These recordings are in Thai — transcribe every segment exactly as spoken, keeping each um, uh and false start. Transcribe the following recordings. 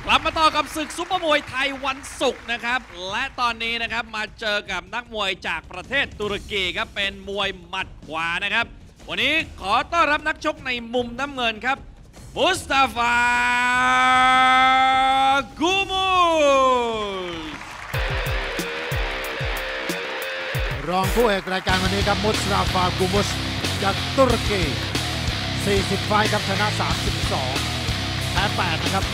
กลับมาต่อกับศึกซุปเปอร์มวยไทยวันศุกร์นะครับและตอนนี้นะครับมาเจอกับนักมวยจากประเทศตุรกีครับเป็นมวยหมัดขวานะครับวันนี้ขอต้อนรับนักชกในมุมน้ำเงินครับมุสตาฟากูมูสรองผู้เอกรายการวันนี้ครับมุสตาฟากูมุสจากตุรกีสี่สิบไฟท์ครับชนะสามสิบสองแพ้แปดนะครับ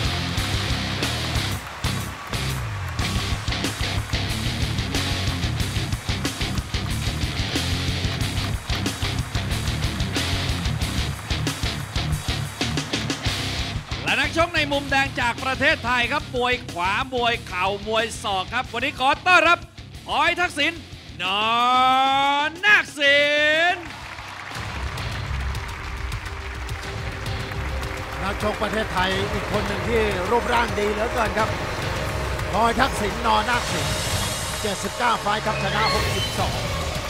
และนักชกในมุมแดงจากประเทศไทยครับมวยขวามวยเข่ามวยศอกครับวันนี้ขอต้อนรับพลอยทักษิณนอนนาคศิลป์นักชกประเทศไทยอีกคนหนึ่งที่รูปร่างดีเหลือเกินครับพลอยทักษิณนอนนาคศิลป์เจ็ดสิบเก้าไฟท์ครับชนะหกสิบสอง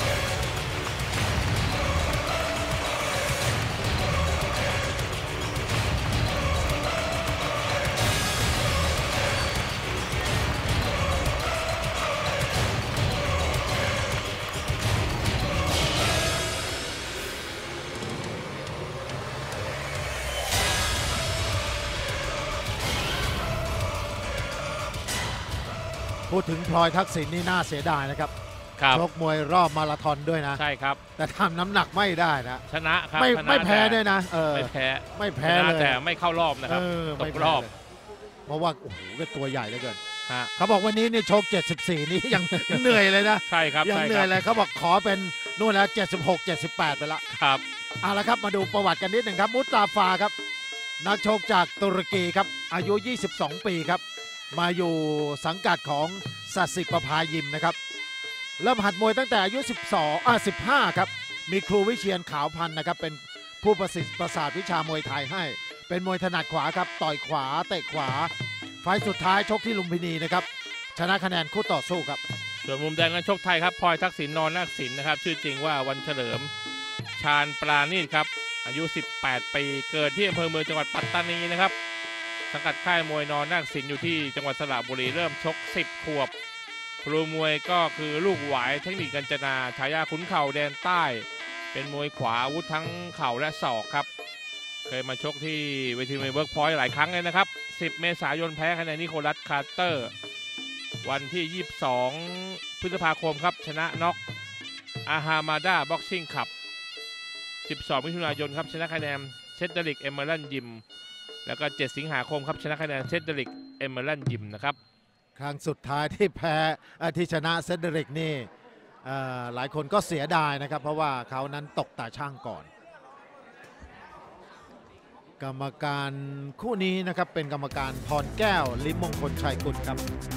พูดถึงพลอยทักษิณนี่น่าเสียดายนะครับชกมวยรอบมาราธอนด้วยนะใช่ครับแต่ทำน้ำหนักไม่ได้นะชนะครับไม่ไม่แพ้ด้วยนะเออไม่แพ้ไม่แพ้เลยแต่ไม่เข้ารอบนะครับตกรอบเพราะว่าโอ้โหก็ตัวใหญ่เหลือเกินเขาบอกวันนี้นี่ชกเจ็ดสิบสี่นี่ยังเหนื่อยเลยนะใช่ครับยังเหนื่อยเลยเขาบอกขอเป็นนู่นแล้วเจ็ดสิบหก เจ็ดสิบแปดไปละครับเอาละครับมาดูประวัติกันนิดหนึ่งครับมุสตาฟาครับนักชกจากตุรกีครับอายุยี่สิบสองปีครับมาอยู่สังกัดของสัสิประภายิมนะครับเริ่มหัดมวยตั้งแต่อายุสิบสองอ่ะสิบห้าครับมีครูวิเชียนขาวพันธ์นะครับเป็นผู้ประสิทธิ์ประสาทวิชามวยไทยให้เป็นมวยถนัดขวาครับต่อยขวาเตะขวาไฟล์สุดท้ายชกที่ลุมพินีนะครับชนะคะแนนคู่ต่อสู้ครับส่วนมุมแดงนักชกไทยครับพลอยทักษิณนอนนาคศิลป์นะครับชื่อจริงว่าวันเฉลิมชาญปราณีตครับอายุสิบแปดปีเกิดที่อำเภอเมืองจังหวัดปัตตานีนะครับสังกัดค่ายมวยนอนนาคศิลป์อยู่ที่จังหวัดสระบุรีเริ่มชกสิบขวบครูมวยก็คือลูกหวายเทคนิคกัญจนาฉายาขุนเข่าแดนใต้เป็นมวยขวาอาวุธทั้งเข่าและศอกครับเคยมาชกที่เวทีมวยเวิร์กพอยต์หลายครั้งเลยนะครับสิบเมษายนแพ้คะแนนนิโคลัสคาร์เตอร์วันที่ยี่สิบสองพฤษภาคมครับชนะน็อกอาฮามาดาบ็อกซิ่งคัพสิบสองมิถุนายนครับชนะคะแนนเชดเดริกเอเมอรัลยิมแล้วก็เจ็ดสิงหาคมครับชนะคะแนนเซดเดริกเอเมอรัลยิมนะครับครั้งสุดท้ายที่แพ้ที่ชนะเซดเดริกนี่หลายคนก็เสียดายนะครับเพราะว่าเขานั้นตกตาช่างก่อนกรรมการคู่นี้นะครับเป็นกรรมการพรแก้วลิ้มมงคลชัยกุลครับ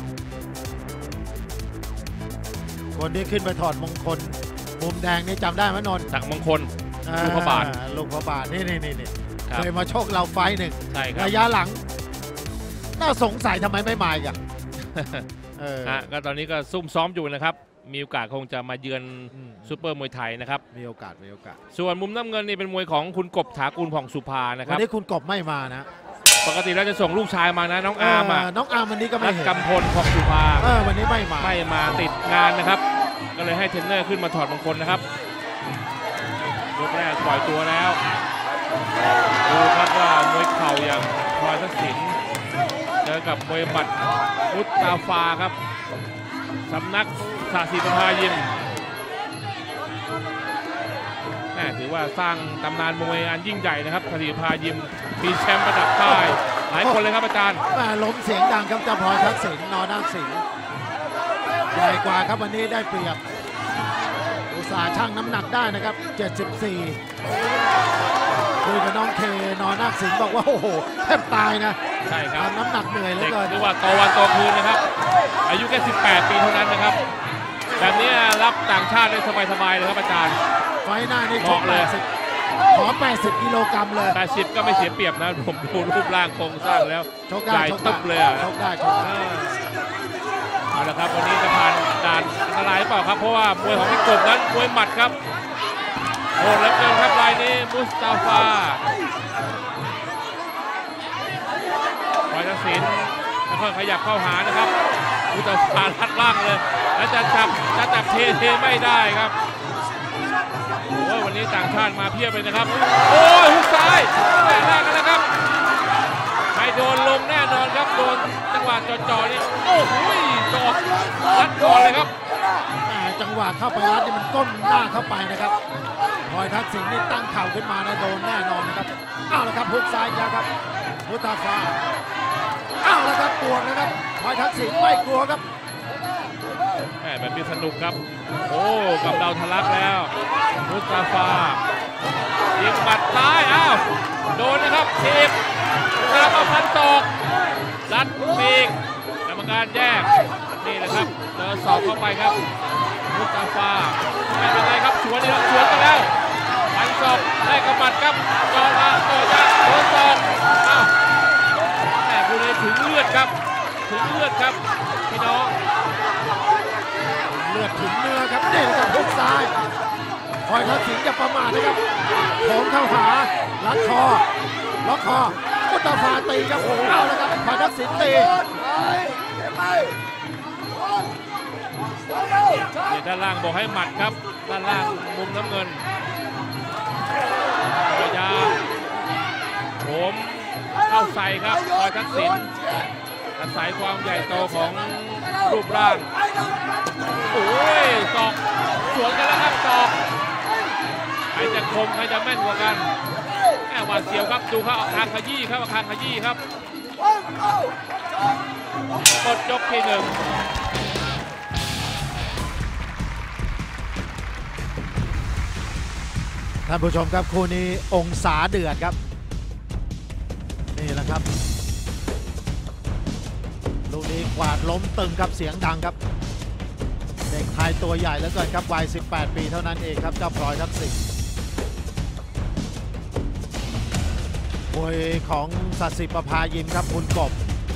คนที่ขึ้นไปถอดมงคลมุมแดงนี่จำได้ไหมนนท์สักมงคลลูกพระบาทลูกพระบาทนี่นี่นี่เคยมาโชคเราไฟหนึ่งระยะหลังน่าสงสัยทำไมไม่มาอีกอ่ะก็ตอนนี้ก็ซุ่มซ้อมอยู่นะครับมีโอกาสคงจะมาเยือนซูเปอร์มวยไทยนะครับมีโอกาสมีโอกาสส่วนมุมน้ำเงินนี่เป็นมวยของคุณกบถากูลผ่องสุภานะครับวันนี้คุณกบไม่มานะปกติเราจะส่งลูกชายมานะน้องอาร์มอ่ะน้องอาร์มวันนี้ก็ไม่เห็นกำพลผ่องสุภาวันนี้ไม่มาไม่มาติดงานนะครับก็เลยให้เทรนเนอร์ขึ้นมาถอดมงคลนะครับยกแรกปล่อยตัวแล้วดูครับว่ามวยเข่าอย่างพลอยทักษิณเจอกับมวยหมัดมุสตาฟาครับสำนักสัสิประภายิมน่าถือว่าสร้างตำนานมวยอันยิ่งใหญ่นะครับสัสิประภายิมมีแชมป์ระดับใต้หลายคนเลยครับอาจารย์ล้มเสียงดังครับเจ้าพลอยทักษิณนอนนาคศิลป์ใหญ่กว่าครับวันนี้ได้เปรียบอุตสาห์ชั่งน้ำหนักได้นะครับเจ็ดสิบสี่คุยกับน้องเคนอนนาคศิลป์บอกว่าโอ้โหแทบตายนะใช่ครับน้ำหนักเหนื่อยเหลือเกินเรียกว่าโตวันโตคืนนะครับอายุแค่สิบแปดปีเท่านั้นนะครับแบบนี้รับต่างชาติได้สบายๆเลยครับอาจารย์ไฟหน้านี่ชกเลยขอแปดสิบกิโลกรัมเลยแปดสิบก็ไม่เสียเปรียบนะผมดูรูปร่างโครงสร้างแล้วใหญ่ตึ๊บเลยชกได้ชกได้เอาละครับวันนี้จะผ่านด่านอันตรายเปล่าครับเพราะว่ามวยของพี่กบนั้นมวยหมัดครับโหดเหลือเกินครับรายนี้มุสตาฟาพลอยทักษิณแล้วค่อยขยับเข้าหานะครับมุตาฟาลัดล่างเลยแล้วจะจับจะจับเทเทไม่ได้ครับโอ้ยวันนี้ต่างชาติมาเพียบเลยนะครับโอ้ยหุกซ้ายแม่แรกกันแล้วครับไม่โดนลงแน่นอนครับโดนจังหวะจ่อๆนี่โอ้โหจ่อรัดก่อนเลยครับจังหวะเข้าไปรัดนี่มันก้มหน้าเข้าไปนะครับพลอยทักษิณนี่ตั้งเข่าขึ้นมานะโดนแน่นอนนะครับอ้าวแล้วครับฮุกซ้ายแล้วครับมุตาฟาอ้าวแล้วครับปวดนะครับพลอยทักษิณไม่กลัวครับแหมแบบนี้สนุกครับโอ้กำเดาทะลักแล้วมุตาฟายิงหมัดซ้ายอ้าวโดนนะครับทีบกระมาพันศอกรัดปีกกรรมการแยกนี่แหละครับเจอศอกเข้าไปครับมุตาฟาไม่เป็นไรครับสวนนี่ครับสวนกันแล้วพันศอกได้กระมัดครับจอละต่อยะโดนศอกอ้าวแหมคุณเลยถึงเลือดครับถึงเลือดครับพี่น้องเลือดถึงเนื้อครับนี่นะครับฮุกซ้ายพลอยทักษิณจะประมาทนะครับโถมเข้าหาลัดคอล็อกคอมุตาฟาตีครับโอ้เอาแล้วครับพลอยทักษิณตีนี่ด้านล่างบอกให้หมัดครับด้านล่างมุมน้ำเงินพยายามผมเข้าใส่ครับพลอยทักษิณอาศัยความใหญ่โตของรูปร่างโอ้ยศอกสวนกันแล้วครับศอกใครจะคมใครจะแม่นกว่ากันแอบหวาดเสียวครับดูเขาเอาคางขยี้ครับเอาคางขยี้ครับกดยกที่หนึ่งท่านผู้ชมครับคู่นี้องศาเดือดครับนี่แหละครับลูกนี้กวาดล้มตึงครับเสียงดังครับเด็กไทยตัวใหญ่เหลือเกินครับวัยสิบแปดปีเท่านั้นเองครับเจ้าพลอยทักษิณมวยของศัสิประภายิมครับคุณกบ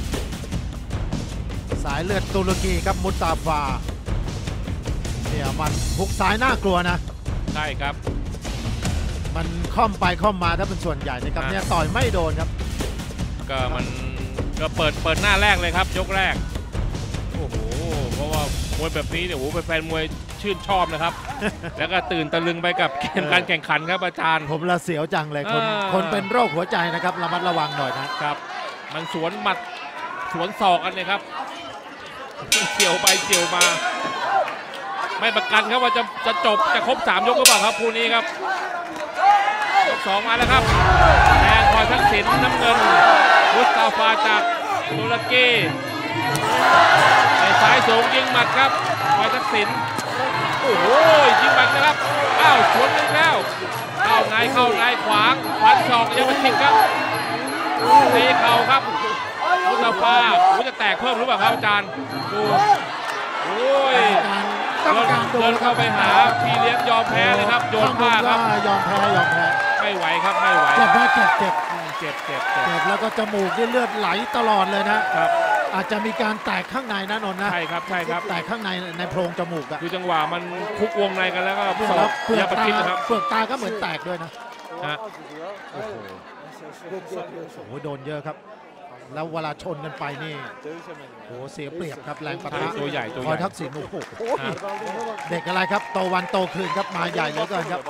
สายเลือดตุรกีครับมุตาฟาเนี่ยมันฮุกซ้ายน่ากลัวนะใช่ครับมันค่อมไปค่อมมาถ้าเป็นส่วนใหญ่นะครับเนี่ยต่อยไม่โดนครับก็มันก็เปิดเปิดหน้าแรกเลยครับยกแรกโอ้โหเพราะว่ามวยแบบนี้เนี่ยโอ้โหแฟนมวยชื่นชอบนะครับ แล้วก็ตื่นตะลึงไปกับเกมการแข่งขันครับอาจารย์ผมละเสียวจังเลยคนคนเป็นโรคหัวใจนะครับระมัดระวังหน่อยนะครับมันสวนหมัดสวนศอกกันเลยครับเกี่ยวไปเกี่ยวมาไม่ประกันครับว่าจะจะจบจะครบสามยกหรือเปล่าครับคู่นี้ครับยกสองมาแล้วครับแทงพลอยทักษิณน้ำเงินมุตาฟาจากตุรกีในซ้ายสูงยิงหมัดครับพลอยทักษิณโอ้โหยิงหมัดนะครับอ้าวสวนอีกแล้วเข้าในเข้าในขวางพันศอกยังไม่ทิ้งครับตีเข่าครับมุตาฟามุจะแตกเพิ่มหรือเปล่าครับอาจารย์ดูโอ้ยเดินเข้าไปหาพี่เลี้ยงยอมแพ้เลยครับโยนผ้าครับยอมแพ้ยอมแพ้ไม่ไหวครับไม่ไหวเจ็บมากเจ็บเจ็บเจ็บเจ็บเจ็บแล้วก็จมูกเลือดไหลตลอดเลยนะครับอาจจะมีการแตกข้างในนะนนท์นะใช่ครับใช่ครับแตกข้างในในโพรงจมูกอะคือจังหวะมันคุกวงในกันแล้วก็สอบเปลือกตาเปลือกตาก็เหมือนแตกด้วยนะฮะโอ้โหโอ้โหโดนเยอะครับแล้วเวลาชนกันไปนี่โอ้เสียเปรียบครับแรงปะทะตัวใหญ่ตัวใหญ่พลอยทักษิณโอ้โหเด็กอะไรครับโตวันโตคืนครับมาใหญ่เหลือเกินครับ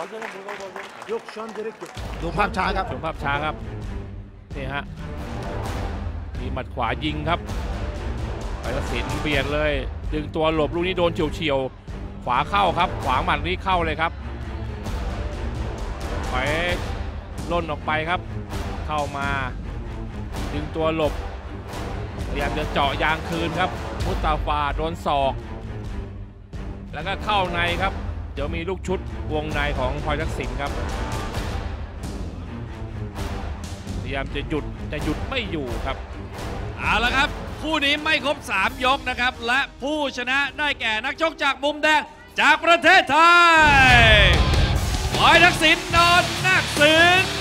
ดูภาพช้าครับดูภาพช้าครับนี่ฮะมีหมัดขวายิงครับพลอยทักษิณเบียดเลยดึงตัวหลบลูกนี้โดนเฉียวเฉียวขวาเข้าครับขวาหมัดนี้เข้าเลยครับไปล่นออกไปครับเข้ามาดึงตัวหลบพยายามจะเจาะยางคืนครับมุตาฟาโดนศอกแล้วก็เข้าในครับเดี๋ยวมีลูกชุดวงในของพลอยทักษิณครับพยายามจะหยุดแต่หยุดไม่อยู่ครับเอาละครับคู่นี้ไม่ครบสามยกนะครับและผู้ชนะได้แก่นักชกจากมุมแดงจากประเทศไทยพลอยทักษิณ นนท์นาคศิลป์